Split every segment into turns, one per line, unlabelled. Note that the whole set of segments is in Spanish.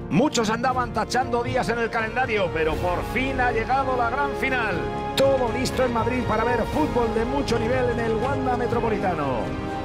Muchos andaban tachando días en el calendario, pero por fin ha llegado la gran final. Todo listo en Madrid para ver fútbol de mucho nivel en el Wanda Metropolitano.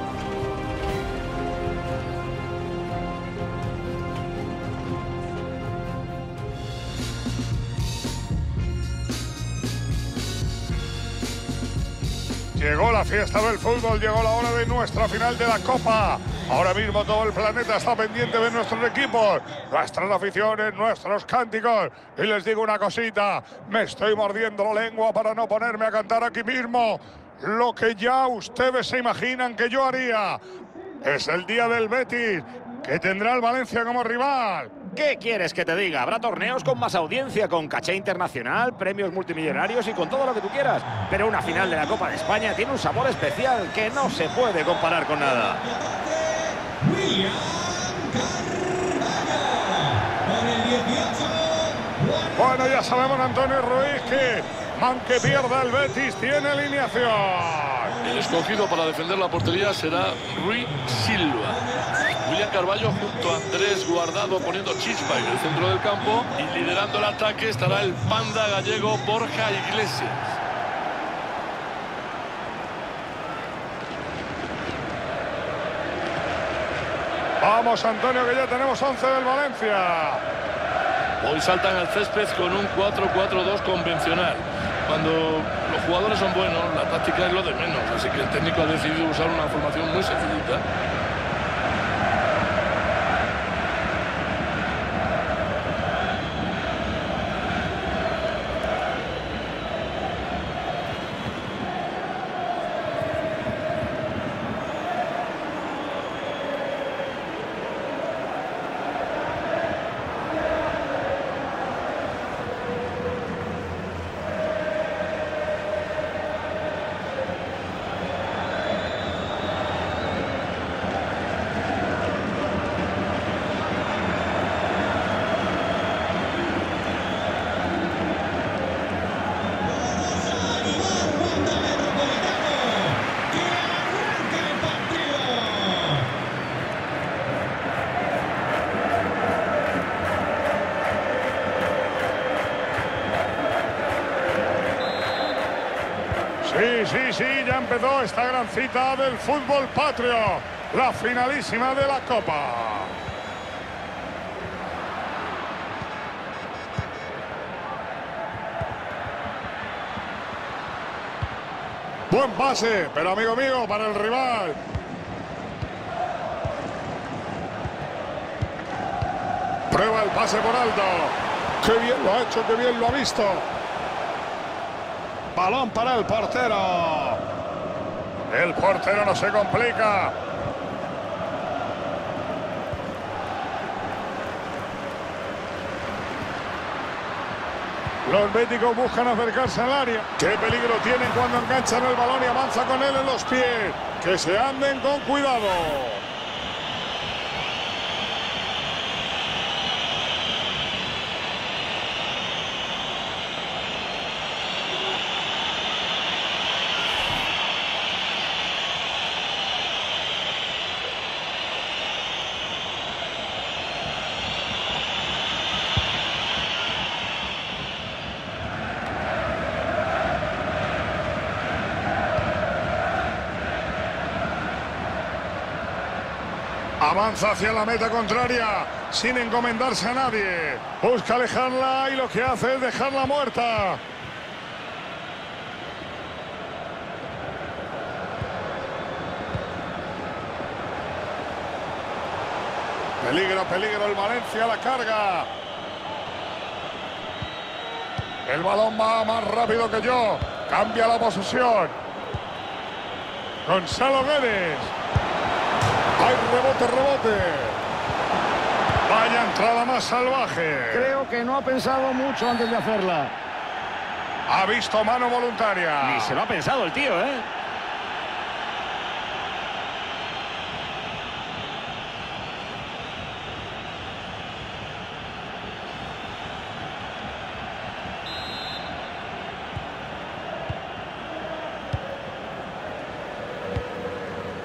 Llegó la fiesta del fútbol, llegó la hora de nuestra final de la Copa. Ahora mismo todo el planeta está pendiente de nuestros equipos, nuestras aficiones, nuestros cánticos. Y les digo una cosita, me estoy mordiendo la lengua para no ponerme a cantar aquí mismo lo que ya ustedes se imaginan que yo haría. Es el día del Betis, que tendrá el Valencia como rival.
¿Qué quieres que te diga? Habrá torneos con más audiencia, con caché internacional, premios multimillonarios y con todo lo que tú quieras. Pero una final de la Copa de España tiene un sabor especial que no se puede comparar con nada.
Bueno, ya sabemos, Antonio Ruiz, que aunque pierda el Betis, tiene alineación.
El escogido para defender la portería será Rui Silva. William Carballo junto a Andrés Guardado poniendo chispa en el centro del campo, y liderando el ataque estará el panda gallego Borja Iglesias.
Vamos, Antonio, que ya tenemos 11 del Valencia.
Hoy saltan al césped con un 4-4-2 convencional. Cuando los jugadores son buenos, la táctica es lo de menos, así que el técnico ha decidido usar una formación muy sencillita.
Sí, ya empezó esta gran cita del fútbol patrio, la finalísima de la Copa. Buen pase, pero amigo mío, para el rival. Prueba el pase por alto. Qué bien lo ha hecho, qué bien lo ha visto. Balón para el portero. El portero no se complica. Los béticos buscan acercarse al área. Qué peligro tienen cuando enganchan el balón y avanza con él en los pies. Que se anden con cuidado. Avanza hacia la meta contraria, sin encomendarse a nadie. Busca alejarla y lo que hace es dejarla muerta. Peligro el Valencia, la carga. El balón va más rápido que yo. Cambia la posesión. Gonzalo Guedes. ¡Hay rebote! Vaya entrada más salvaje.
Creo que no ha pensado mucho antes de hacerla.
Ha visto mano voluntaria.
Ni se lo ha pensado el tío, ¿eh?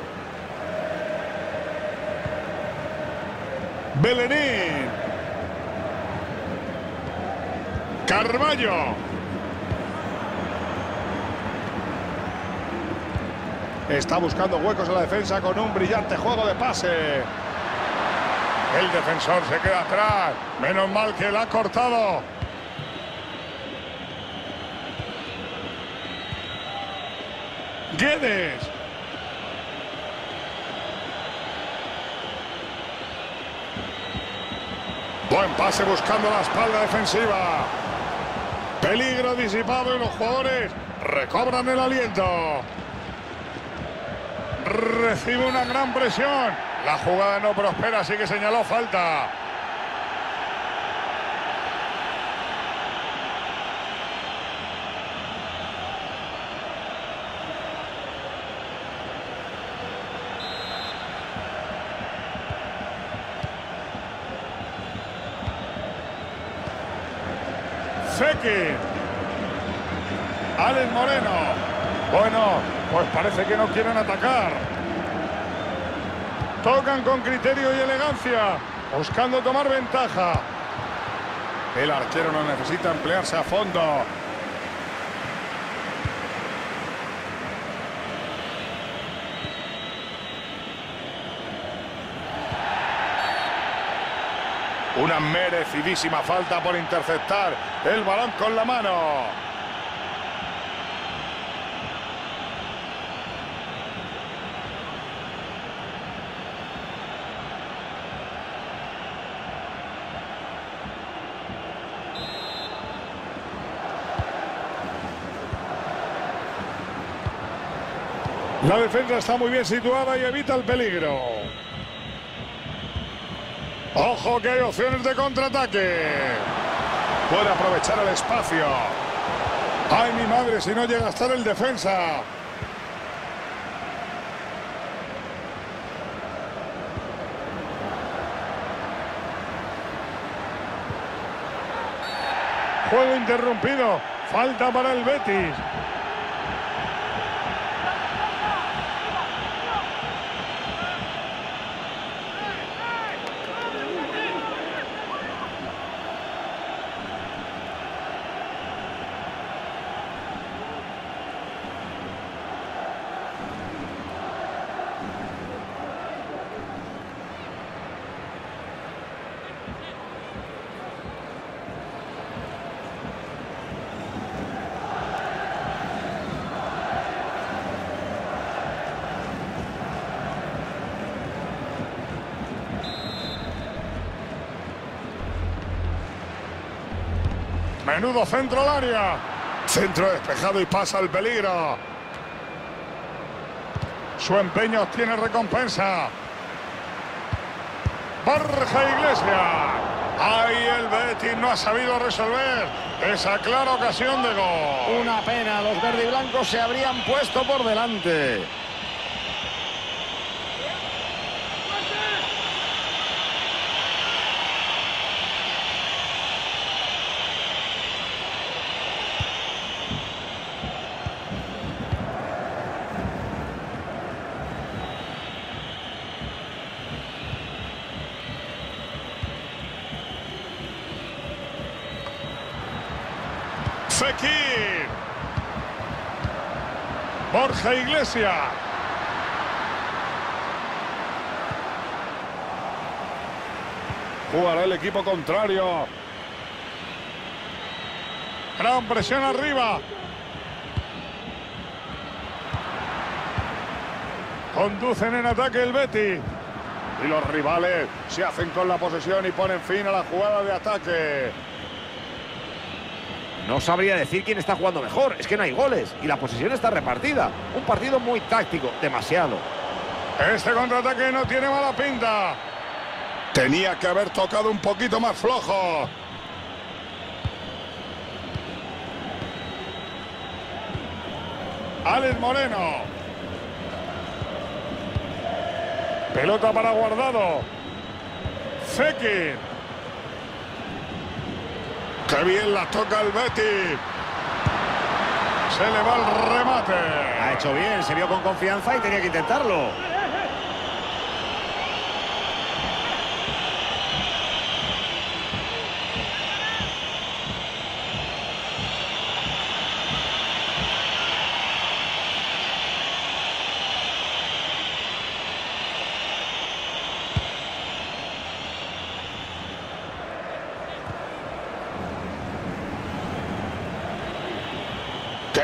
Bellerín. Carballo. Está buscando huecos en la defensa con un brillante juego de pase. El defensor se queda atrás. Menos mal que la ha cortado. Guedes. Buen pase buscando la espalda defensiva. Peligro disipado y los jugadores recobran el aliento. Recibe una gran presión. La jugada no prospera, así que señaló falta. Fekir. Alex Moreno. Bueno, pues parece que no quieren atacar. Tocan con criterio y elegancia, buscando tomar ventaja. El arquero no necesita emplearse a fondo. Una merecidísima falta por interceptar el balón con la mano. La defensa está muy bien situada y evita el peligro. ¡Ojo que hay opciones de contraataque! Puede aprovechar el espacio. ¡Ay, mi madre, si no llega a estar el defensa! Juego interrumpido. Falta para el Betis. Menudo centro al área. Centro despejado y pasa el peligro. Su empeño obtiene recompensa. Borja Iglesias. Ahí el Betis no ha sabido resolver esa clara ocasión de gol.
Una pena, los verdiblancos se habrían puesto por delante.
Fekir. Borja Iglesias. Jugará el equipo contrario. Gran presión arriba. Conducen en ataque el Betis. Y los rivales se hacen con la posesión y ponen fin a la jugada de ataque.
No sabría decir quién está jugando mejor. Es que no hay goles y la posesión está repartida. Un partido muy táctico, demasiado.
Este contraataque no tiene mala pinta. Tenía que haber tocado un poquito más flojo. Alex Moreno. Pelota para Guardado. Fekir. ¡Qué bien la toca el Betis! Se le va el remate.
Ha hecho bien, se vio con confianza y tenía que intentarlo.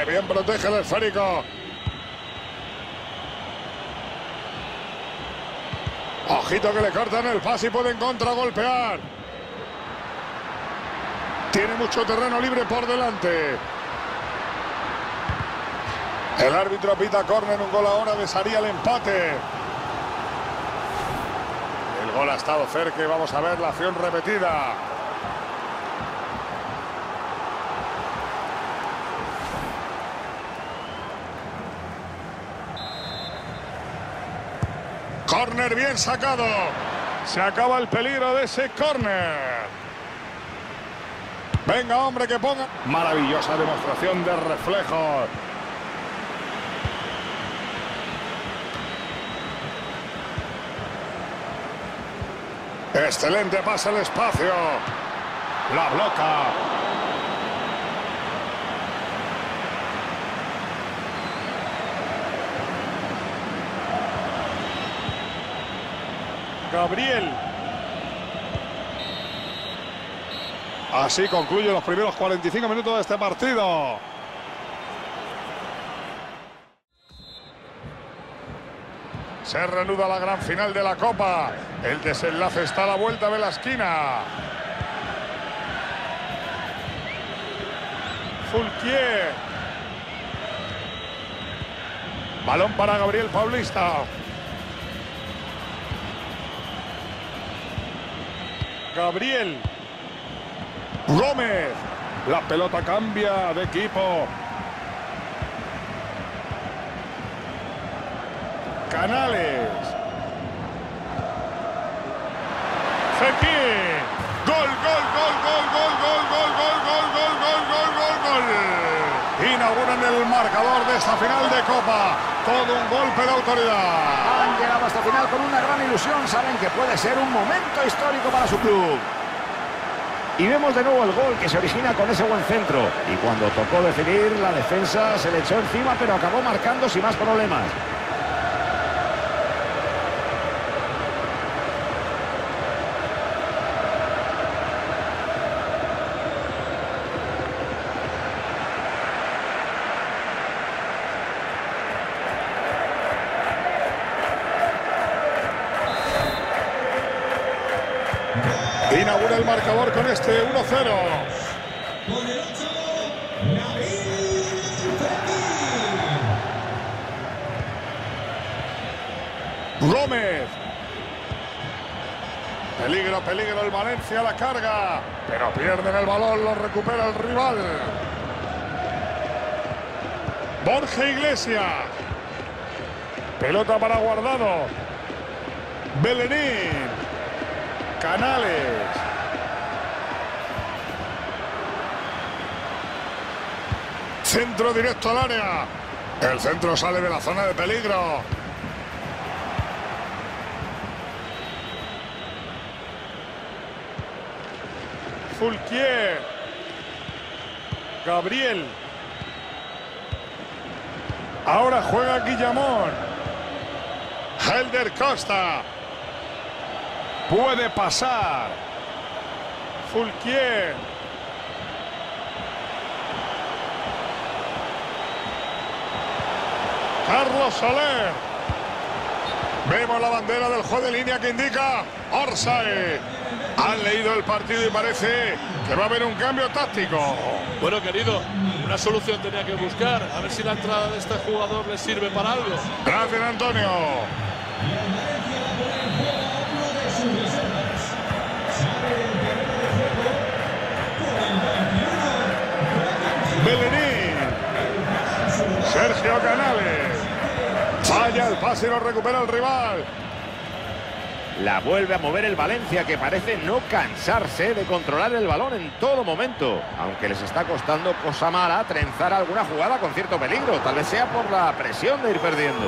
¡Qué bien protege el esférico! Ojito que le cortan el pase y pueden contragolpear. Tiene mucho terreno libre por delante. El árbitro pita córner, un gol ahora desearía el empate. El gol ha estado cerca y vamos a ver la acción repetida. Córner bien sacado. Se acaba el peligro de ese córner. Venga, hombre, que ponga. Maravillosa demostración de reflejos. Excelente pase al espacio. La bloca. Gabriel. Así concluye los primeros 45 minutos de este partido. Se reanuda la gran final de la Copa. El desenlace está a la vuelta de la esquina. Fulquier. Balón para Gabriel Paulista. Gabriel. Gómez. La pelota cambia de equipo. Canales. Fekir. Gol, gol, gol, gol, gol, gol, gol, gol, gol, gol, gol, gol, gol, gol. Inauguran el marcador de esta final de Copa. Todo un golpe de autoridad.
Han llegado a esta final con una gran ilusión. Saben que puede ser un momento histórico para su club. Y vemos de nuevo el gol que se origina con ese buen centro. Y cuando tocó definir, la defensa se le echó encima, pero acabó marcando sin más problemas.
Inaugura el marcador con este 1-0. Gómez. Peligro, peligro el Valencia, la carga. Pero pierden el balón, lo recupera el rival. Borja Iglesias. Pelota para Guardado. Bellerín. Canales. Centro directo al área. El centro sale de la zona de peligro. Fulquier. Gabriel. Ahora juega Guillamón. Helder Costa. Puede pasar. Fulquier. Carlos Soler. Vemos la bandera del juez de línea que indica offside. Han leído el partido y parece que va a haber un cambio táctico.
Bueno, querido, una solución tenía que buscar. A ver si la entrada de este jugador le sirve para algo.
Gracias, Antonio. Bellerín. Sergio Canales. Falla el pase y lo recupera el rival.
La vuelve a mover el Valencia, que parece no cansarse de controlar el balón en todo momento. Aunque les está costando cosa mala trenzar alguna jugada con cierto peligro. Tal vez sea por la presión de ir perdiendo.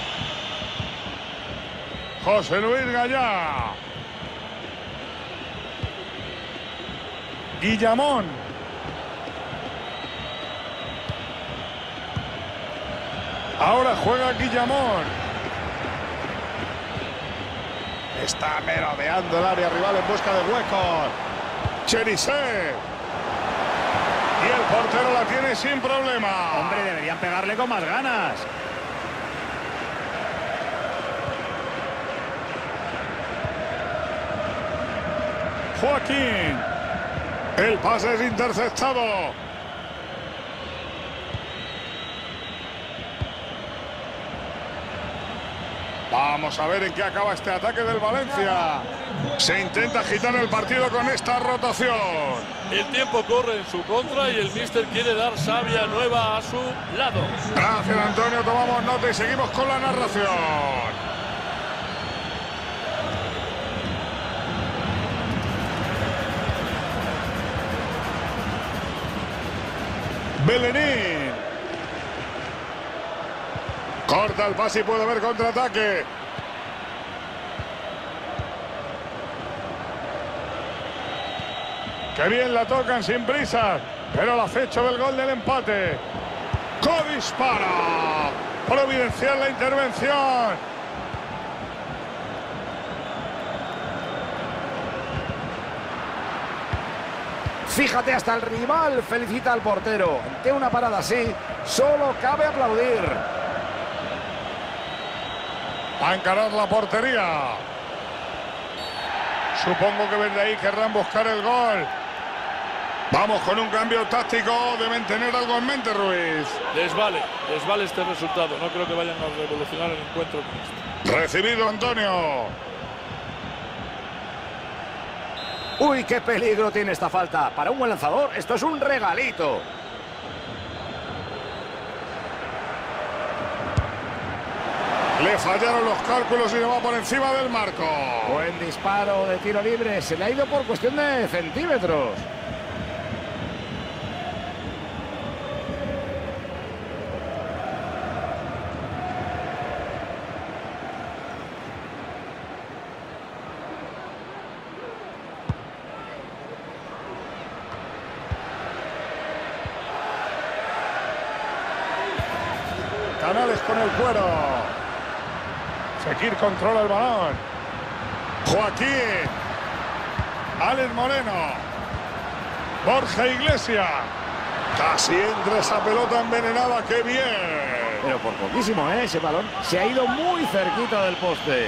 José Luis Gallá. Guillamón. Ahora juega Guillamón. Está merodeando el área rival en busca de huecos. Cherisé. Y el portero la tiene sin problema.
Hombre, deberían pegarle con más ganas.
Joaquín. El pase es interceptado. Vamos a ver en qué acaba este ataque del Valencia. Se intenta agitar el partido con esta rotación.
El tiempo corre en su contra y el míster quiere dar savia nueva a su lado.
Gracias, Antonio. Tomamos nota y seguimos con la narración. Belenín. Corta el pase y puede haber contraataque. Qué bien la tocan sin prisas, pero el acecho del gol del empate. ¡Dispara! Providencial la intervención.
Fíjate, hasta el rival felicita al portero. Ante una parada así, solo cabe aplaudir.
A encarar la portería. Supongo que desde ahí querrán buscar el gol. Vamos con un cambio táctico. Deben tener algo en mente, Ruiz.
Les vale este resultado. No creo que vayan a revolucionar el encuentro con esto.
Recibido, Antonio.
Uy, qué peligro tiene esta falta. Para un buen lanzador, esto es un regalito.
Le fallaron los cálculos y le va por encima del marco.
Buen disparo de tiro libre. Se le ha ido por cuestión de centímetros.
Canales con el cuero. Fekir controla el balón. Joaquín. Alex Moreno. Borja Iglesias. Casi entra esa pelota envenenada. ¡Qué bien!
Pero por poquísimo, ¿eh? Ese balón se ha ido muy cerquita del poste.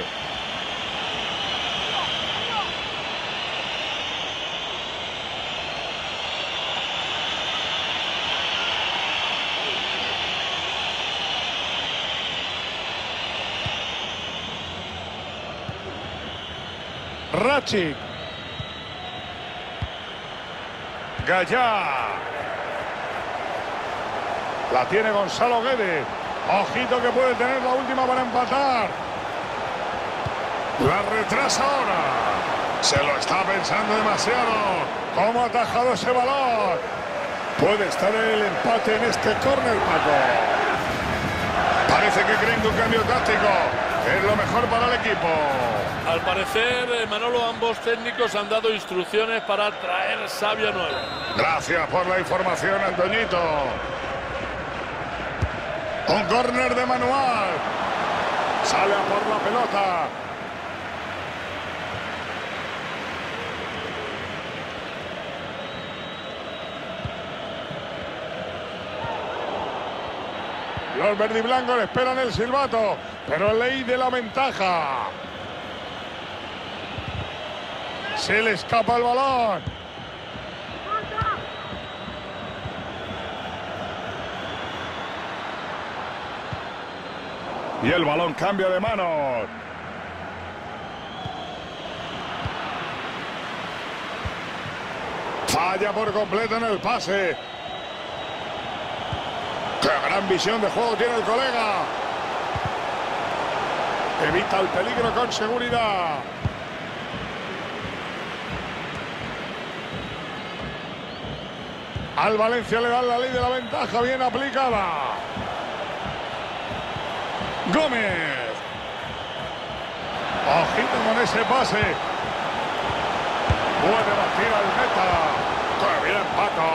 Rachic. Gallá. La tiene Gonzalo Guedes. Ojito que puede tener la última para empatar. La retrasa ahora. Se lo está pensando demasiado. ¿Cómo ha atajado ese balón? Puede estar el empate en este córner, Paco. Parece que creen que un cambio táctico es lo mejor para el equipo.
Al parecer, Manolo, ambos técnicos han dado instrucciones para traer savia nueva.
Gracias por la información, Antoñito. Un córner de Manual. Sale a por la pelota. Los verdiblancos esperan el silbato, pero ley de la ventaja. Se le escapa el balón. Y el balón cambia de manos. Falla por completo en el pase. ¡Qué gran visión de juego tiene el colega! Evita el peligro con seguridad. Al Valencia le dan la ley de la ventaja bien aplicada. Gómez. Ojito con ese pase. Puede batir al meta. Paco.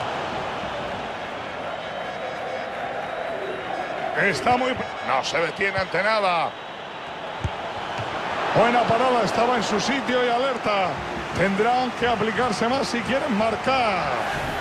Está muy... No se detiene ante nada. Buena parada, estaba en su sitio y alerta. Tendrán que aplicarse más si quieren marcar.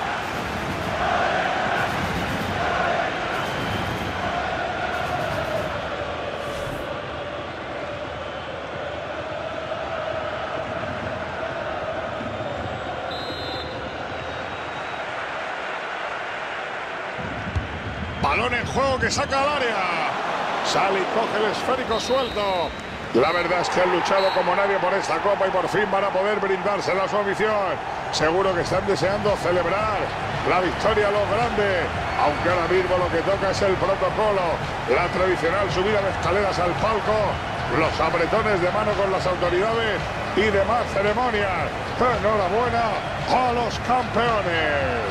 Balón en juego que saca al área. Sale y coge el esférico suelto. La verdad es que han luchado como nadie por esta copa y por fin van a poder brindársela a su afición. Seguro que están deseando celebrar la victoria a lo grande, aunque ahora mismo lo que toca es el protocolo, la tradicional subida de escaleras al palco, los apretones de mano con las autoridades y demás ceremonias. Enhorabuena a los campeones.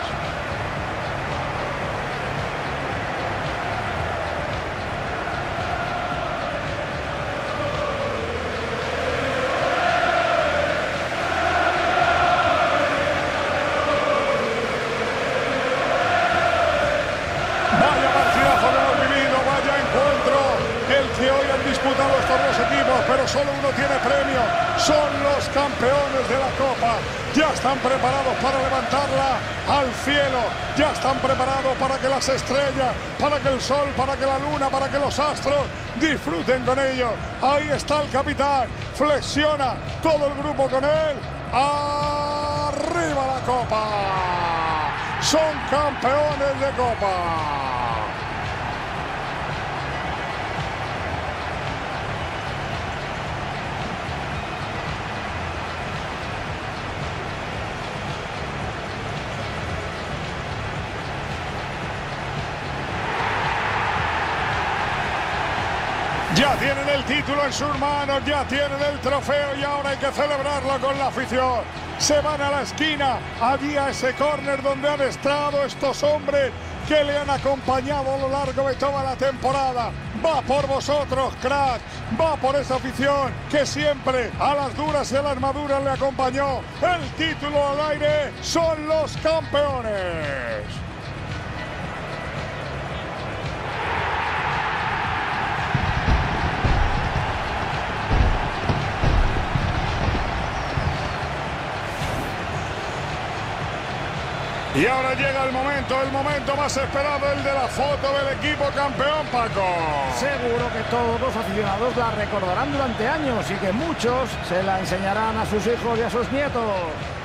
Disputado estos dos equipos, pero solo uno tiene premio. Son los campeones de la Copa. Ya están preparados para levantarla al cielo. Ya están preparados para que las estrellas, para que el sol, para que la luna, para que los astros disfruten con ellos. Ahí está el capitán. Flexiona todo el grupo con él. ¡Arriba la Copa! Son campeones de Copa. Ya tienen el título en sus manos, ya tienen el trofeo y ahora hay que celebrarlo con la afición. Se van a la esquina, allí a ese córner donde han estado estos hombres que le han acompañado a lo largo de toda la temporada. Va por vosotros, crack, va por esa afición que siempre a las duras y a las maduras le acompañó. El título al aire, son los campeones. Y ahora llega el momento más esperado, el de la foto del equipo campeón, Paco.
Seguro que todos los aficionados la recordarán durante años y que muchos se la enseñarán a sus hijos y a sus nietos.